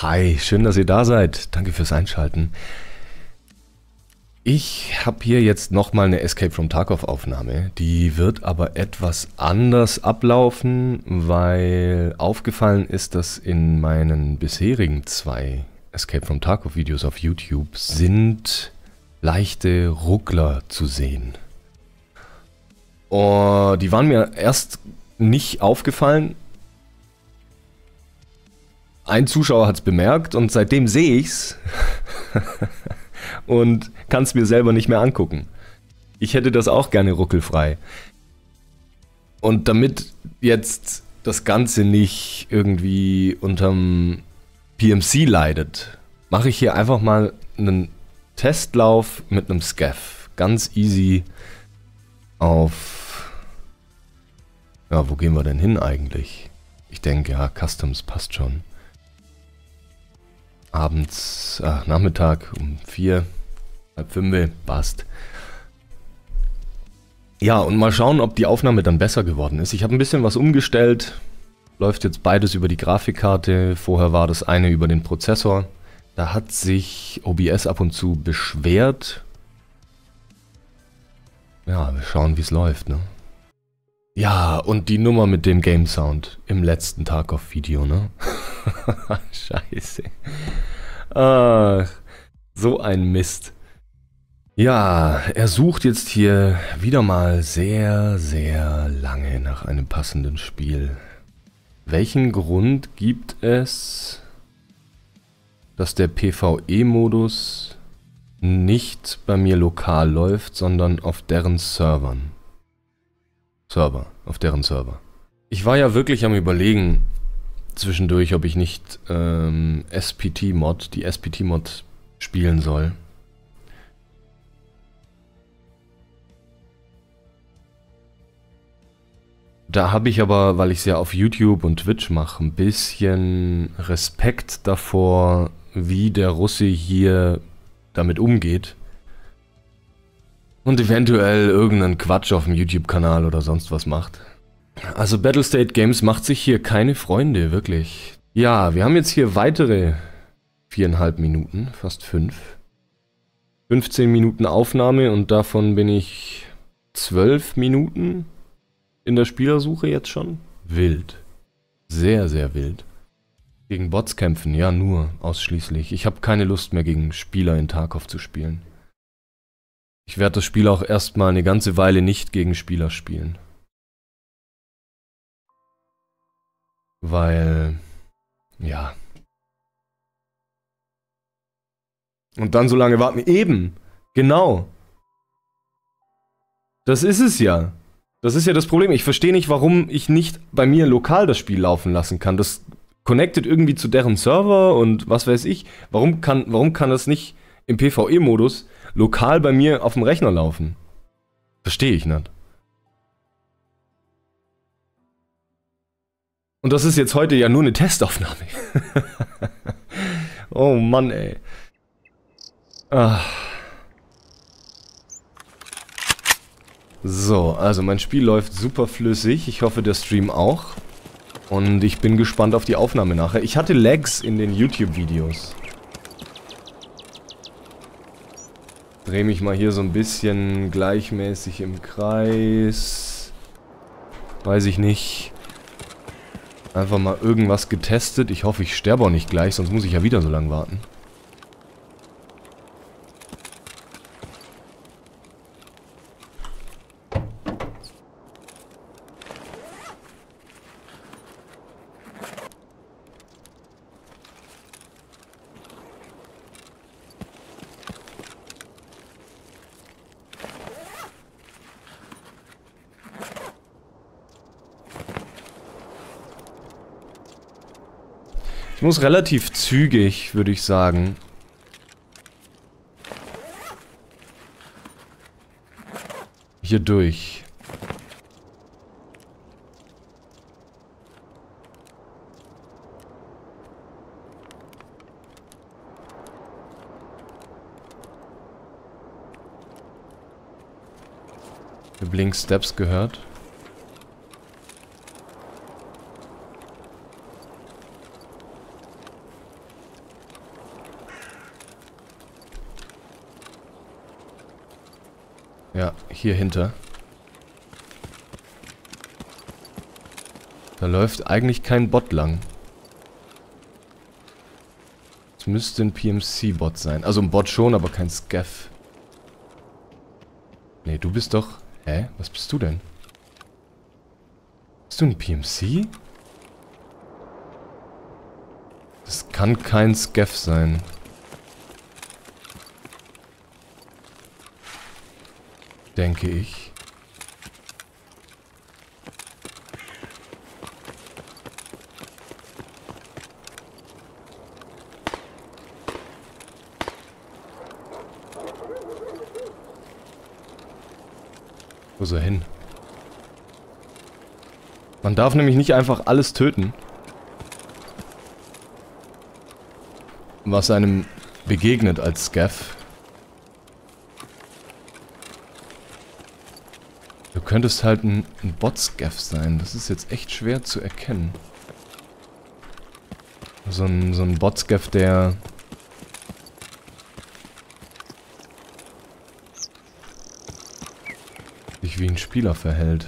Hi, schön, dass ihr da seid. Danke fürs Einschalten. Ich habe hier jetzt nochmal eine Escape from Tarkov Aufnahme. Die wird aber etwas anders ablaufen, weil aufgefallen ist, dass in meinen bisherigen 2 Escape from Tarkov Videos auf YouTube sind leichte Ruckler zu sehen. Oh, die waren mir erst nicht aufgefallen. Ein Zuschauer hat es bemerkt und seitdem sehe ich's und kann es mir selber nicht mehr angucken. Ich hätte das auch gerne ruckelfrei. Und damit jetzt das Ganze nicht irgendwie unterm PMC leidet, mache ich hier einfach mal einen Testlauf mit einem Scav. Ganz easy auf... Ja, wo gehen wir denn hin eigentlich? Ich denke, ja, Customs passt schon. Abends, Nachmittag um 4, halb 5, passt. Ja, und mal schauen, ob die Aufnahme dann besser geworden ist. Ich habe ein bisschen was umgestellt. Läuft jetzt beides über die Grafikkarte. Vorher war das eine über den Prozessor. Da hat sich OBS ab und zu beschwert. Ja, wir schauen, wie es läuft, ne? Ja, und die Nummer mit dem Game Sound im letzten Tarkov-Video, ne? Scheiße. Ach, so ein Mist. Ja, er sucht jetzt hier wieder mal sehr, sehr lange nach einem passenden Spiel. Welchen Grund gibt es, dass der PvE-Modus nicht bei mir lokal läuft, sondern auf deren Servern? Auf deren Server. Ich war ja wirklich am Überlegen zwischendurch, ob ich nicht die SPT-Mod spielen soll. Da habe ich aber, weil ich es ja auf YouTube und Twitch mache, ein bisschen Respekt davor, wie der Russe hier damit umgeht. Und eventuell irgendeinen Quatsch auf dem YouTube-Kanal oder sonst was macht. Also Battlestate Games macht sich hier keine Freunde, wirklich. Ja, wir haben jetzt hier weitere 4,5 Minuten, fast 5. 15 Minuten Aufnahme und davon bin ich 12 Minuten in der Spielersuche jetzt schon. Wild. Sehr, sehr wild. Gegen Bots kämpfen, ja nur, ausschließlich. Ich habe keine Lust mehr gegen Spieler in Tarkov zu spielen. Ich werde das Spiel auch erstmal eine ganze Weile nicht gegen Spieler spielen. Weil, ja. Und dann so lange warten. Eben, genau. Das ist es ja. Das ist ja das Problem. Ich verstehe nicht, warum ich nicht bei mir lokal das Spiel laufen lassen kann. Das connectet irgendwie zu deren Server und was weiß ich. Warum kann das nicht im PvE-Modus lokal bei mir auf dem Rechner laufen? Verstehe ich nicht. Und das ist jetzt heute ja nur eine Testaufnahme. Oh Mann, ey. So, also mein Spiel läuft super flüssig. Ich hoffe, der Stream auch. Und ich bin gespannt auf die Aufnahme nachher. Ich hatte Lags in den YouTube-Videos. Drehe mich mal hier so ein bisschen gleichmäßig im Kreis. Weiß ich nicht. Einfach mal irgendwas getestet. Ich hoffe, ich sterbe auch nicht gleich, sonst muss ich ja wieder so lange warten. Ich muss relativ zügig, würde ich sagen. Hier durch. Blink Steps gehört. Ja, hier hinter. Da läuft eigentlich kein Bot lang. Es müsste ein PMC-Bot sein. Also ein Bot schon, aber kein Scav. Nee, du bist doch... Hä? Was bist du denn? Bist du ein PMC? Das kann kein Scav sein. Denke ich. Wo ist er hin? Man darf nämlich nicht einfach alles töten, was einem begegnet als Scav. Du könntest halt ein Bot-Scav sein. Das ist jetzt echt schwer zu erkennen. So ein Bot-Scav, der... sich wie ein Spieler verhält.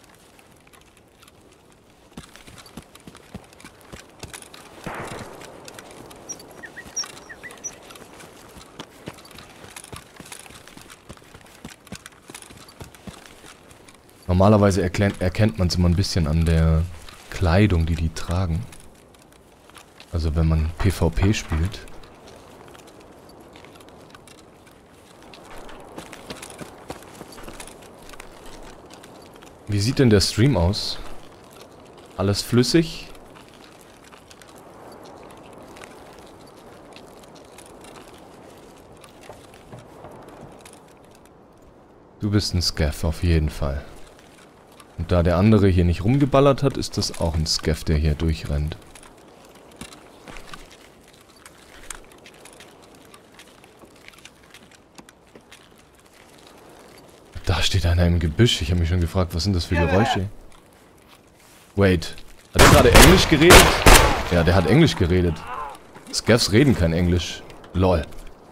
Normalerweise erkennt man es immer ein bisschen an der Kleidung, die die tragen. Also wenn man PvP spielt. Wie sieht denn der Stream aus? Alles flüssig? Du bist ein Scav auf jeden Fall. Und da der andere hier nicht rumgeballert hat, ist das auch ein Scav, der hier durchrennt. Da steht einer im Gebüsch. Ich habe mich schon gefragt, was sind das für Geräusche? Wait. Hat er gerade Englisch geredet? Ja, der hat Englisch geredet. Scavs reden kein Englisch. Lol.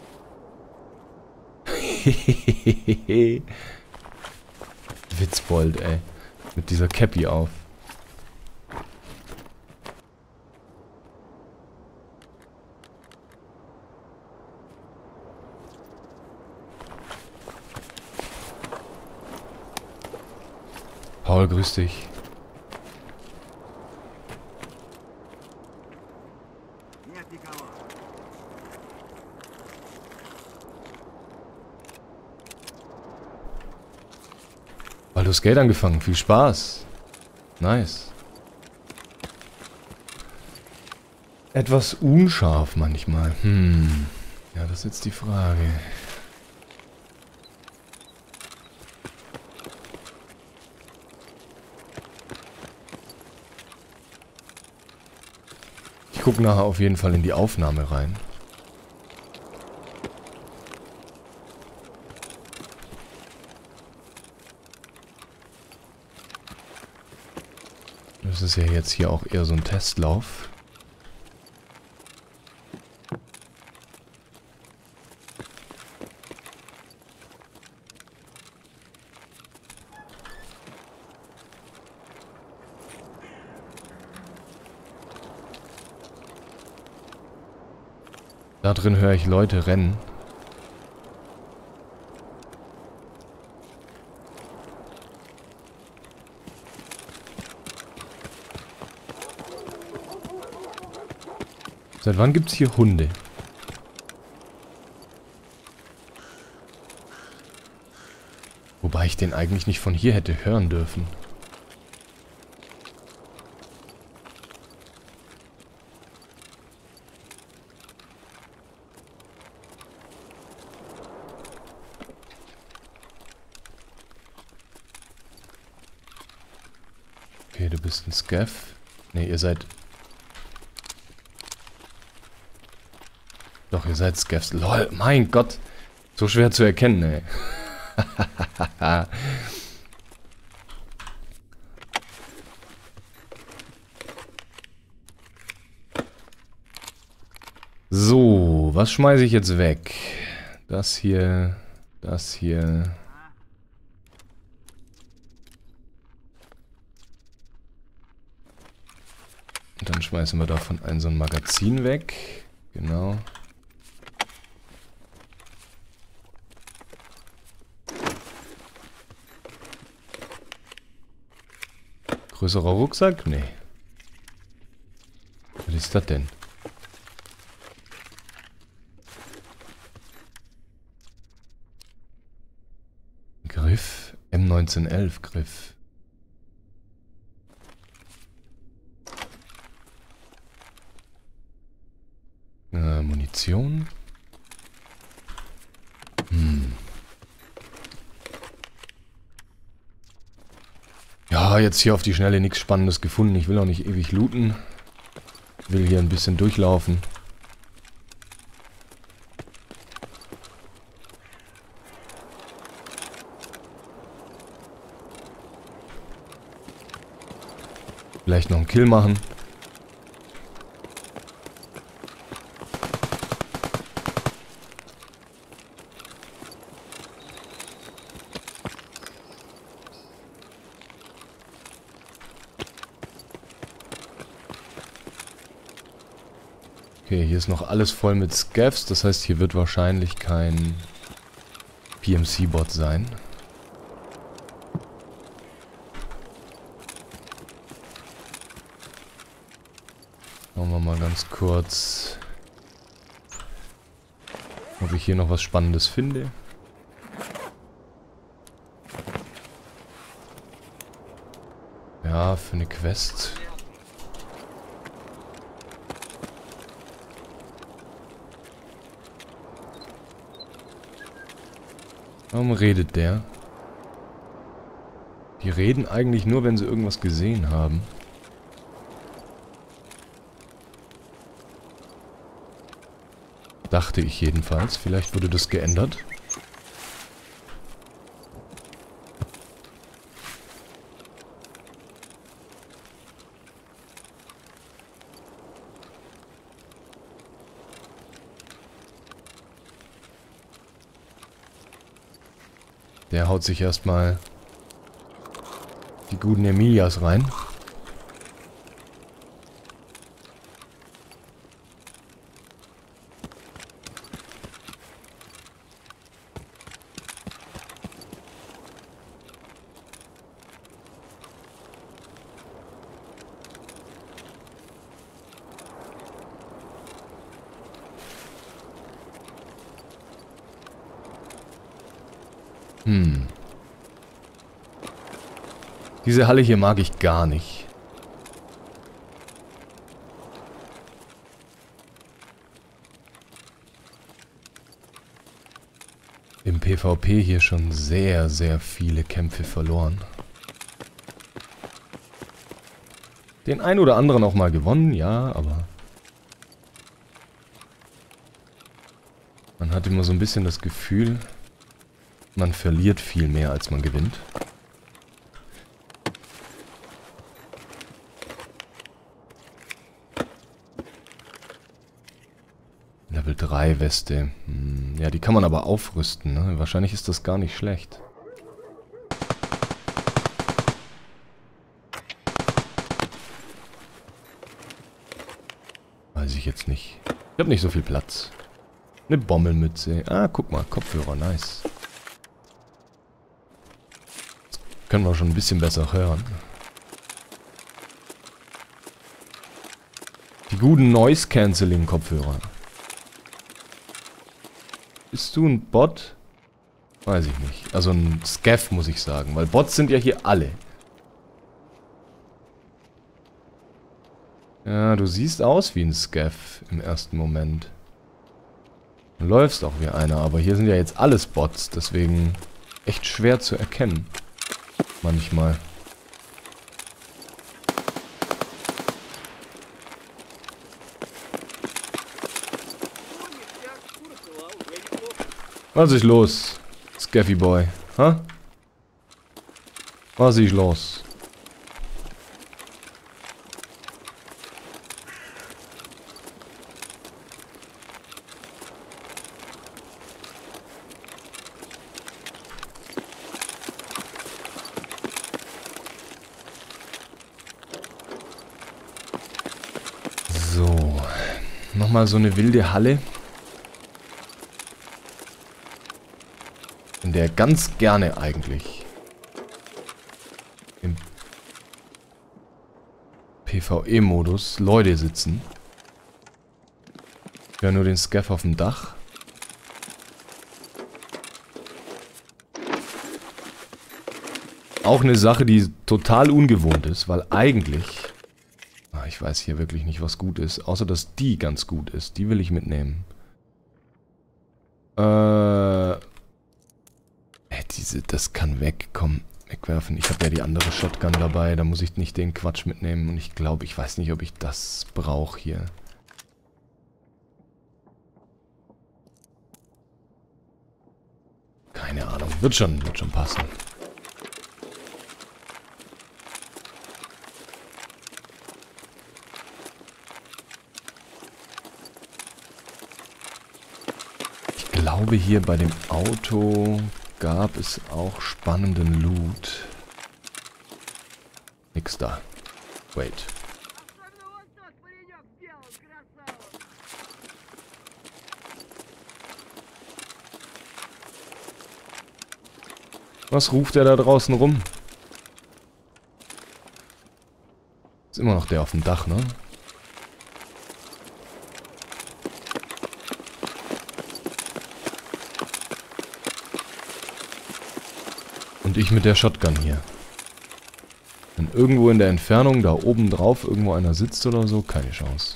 Witzbold, ey. Mit dieser Cappy auf. Paul, grüß dich. Baldur's Gate angefangen. Viel Spaß. Nice. Etwas unscharf manchmal. Ja, das ist jetzt die Frage. Ich gucke nachher auf jeden Fall in die Aufnahme rein. Das ist ja jetzt hier auch eher so ein Testlauf. Da drin höre ich Leute rennen. Seit wann gibt's hier Hunde? Wobei ich den eigentlich nicht von hier hätte hören dürfen. Okay, du bist ein Scav. Ne, ihr seid... Doch, ihr seid Scavs. Lol, mein Gott. So schwer zu erkennen, ey. So, was schmeiße ich jetzt weg? Das hier, das hier. schmeißen wir davon so ein Magazin weg. Genau. Größerer Rucksack? Nee. Was ist das denn? Griff? M1911 Griff. Munition? Ja, jetzt hier auf die Schnelle nichts Spannendes gefunden. Ich will auch nicht ewig looten. Ich will hier ein bisschen durchlaufen. Vielleicht noch einen Kill machen. Okay, hier ist noch alles voll mit Scavs. Das heißt, hier wird wahrscheinlich kein PMC-Bot sein. Schauen wir mal ganz kurz, ob ich hier noch was Spannendes finde. Ja, für eine Quest. Warum redet der? Die reden eigentlich nur, wenn sie irgendwas gesehen haben. Dachte ich jedenfalls. Vielleicht wurde das geändert. Der haut sich erstmal die guten Emilias rein. Diese Halle hier mag ich gar nicht. Im PvP hier schon sehr, sehr viele Kämpfe verloren. Den ein oder anderen auch mal gewonnen, ja, aber man hat immer so ein bisschen das Gefühl, man verliert viel mehr, als man gewinnt. Level 3 Weste. Ja, die kann man aber aufrüsten, ne? Wahrscheinlich ist das gar nicht schlecht. Weiß ich jetzt nicht. Ich habe nicht so viel Platz. Eine Bommelmütze. Ah, guck mal, Kopfhörer, nice. Jetzt können wir schon ein bisschen besser hören. Die guten Noise-Canceling-Kopfhörer. Bist du ein Bot? Weiß ich nicht. Also ein Scav, muss ich sagen. Weil Bots sind ja hier alle. Ja, du siehst aus wie ein Scav im ersten Moment. Du läufst auch wie einer, aber hier sind ja jetzt alles Bots. Deswegen echt schwer zu erkennen. Manchmal. Was ist los, Scaffy Boy? Ha? Was ist los? nochmal so eine wilde Halle, in der ganz gerne eigentlich im PvE-Modus Leute sitzen. Ich höre nur den Scav auf dem Dach. Auch eine Sache, die total ungewohnt ist, weil eigentlich... ich weiß hier wirklich nicht, was gut ist. Außer, dass die ganz gut ist. Die will ich mitnehmen. Das kann weg. Komm, wegwerfen. Ich habe ja die andere Shotgun dabei. Da muss ich nicht den Quatsch mitnehmen. Und ich glaube, ich weiß nicht, ob ich das brauche hier. Keine Ahnung. Wird schon passen. Ich glaube, hier bei dem Auto gab es auch spannenden Loot. Nix da. Wait. Was ruft der da draußen rum? Ist immer noch der auf dem Dach, ne? Und ich mit der Shotgun hier. Wenn irgendwo in der Entfernung, da oben drauf, irgendwo einer sitzt oder so, keine Chance.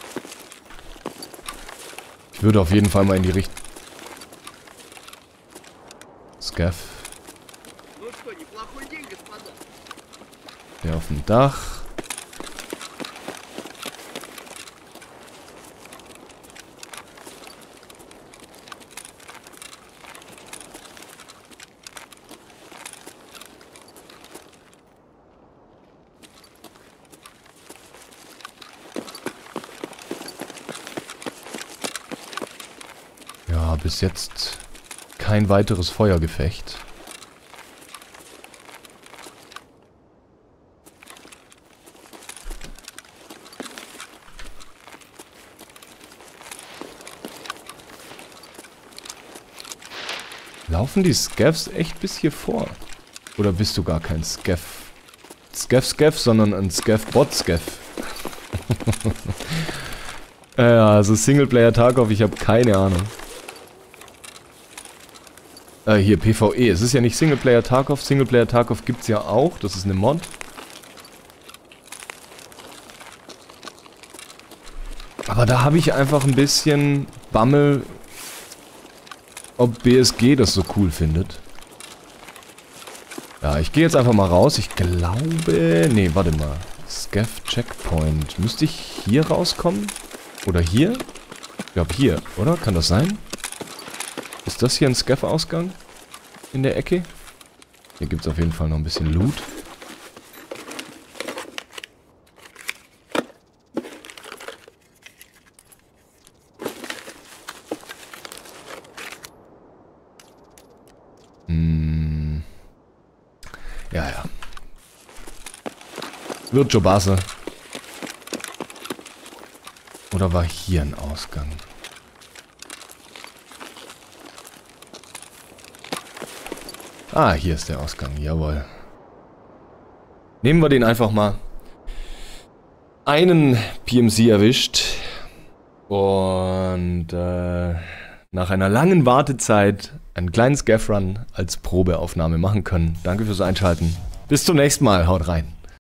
Ich würde auf jeden Fall mal in die Richtung... Scav. Der auf dem Dach. Ja, bis jetzt kein weiteres Feuergefecht. Laufen die Scavs echt bis hier vor? Oder bist du gar kein Scav? Scav, sondern ein Scav-Bot-Scav. Ja, also Singleplayer Tarkov, ich habe keine Ahnung. Hier, PvE. Es ist ja nicht Singleplayer Tarkov. Singleplayer Tarkov gibt's ja auch. Das ist eine Mod. Aber da habe ich einfach ein bisschen Bammel, ob BSG das so cool findet. Ja, ich gehe jetzt einfach mal raus. Ich glaube... Nee, warte mal. Scav Checkpoint. Müsste ich hier rauskommen? Oder hier? Ich glaube hier, oder? Kann das sein? Ist das hier ein Scav-Ausgang? In der Ecke? Hier gibt es auf jeden Fall noch ein bisschen Loot. Ja. Wird schon passen. Oder war hier ein Ausgang? Ah, hier ist der Ausgang. Jawohl. Nehmen wir den einfach mal. Einen PMC erwischt. Und nach einer langen Wartezeit einen kleinen Scav-Run als Probeaufnahme machen können. Danke fürs Einschalten. Bis zum nächsten Mal. Haut rein.